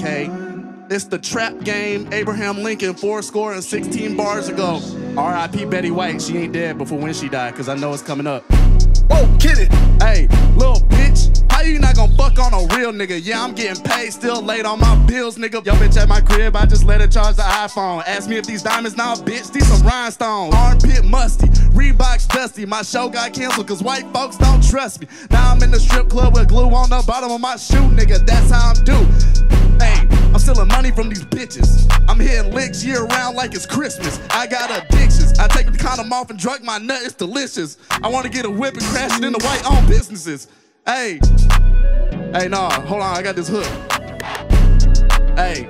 okay? It's the trap game, Abraham Lincoln, 4 and 16 bars ago. R.I.P. Betty White, she ain't dead before when she died, cause I know it's coming up. Oh, get it. Hey, little bitch, how you not gonna fuck on a real nigga? Yeah, I'm getting paid, still late on my bills, nigga. Yo, bitch at my crib, I just let her charge the iPhone. Ask me if these diamonds now, bitch, these some rhinestones. Armpit musty, Reeboks dusty. My show got canceled cause white folks don't trust me. Now I'm in the strip club with glue on the bottom of my shoe, nigga, that's how I'm due. Hey, I'm stealing money from these bitches. I'm hitting licks year round like it's Christmas. I got addictions. I take the condom off and drug my nut, it's delicious. I wanna get a whip and crash it into white-owned businesses. Hey, nah, hold on, I got this hook. Hey,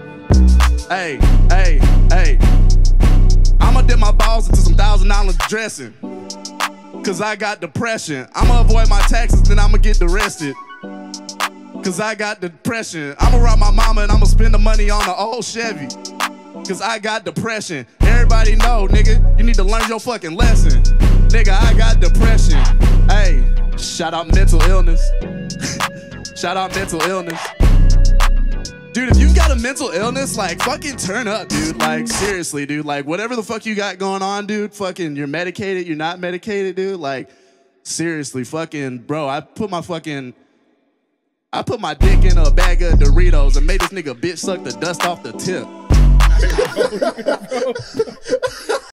I'ma dip my balls into some $1,000 dressing, cause I got depression. I'ma avoid my taxes, then I'ma get arrested, cause I got depression. I'ma rob my mama and I'ma spend the money on an old Chevy, cause I got depression. Everybody know, nigga, you need to learn your fucking lesson. Nigga, I got depression. Hey, shout out mental illness. Shout out mental illness. Dude, if you got a mental illness, like, fucking turn up, dude. Like, seriously, dude. Like, whatever the fuck you got going on, dude, fucking, you're medicated, you're not medicated, dude. Like, seriously, fucking, bro, I put my dick in a bag of Doritos and made this nigga bitch suck the dust off the tip.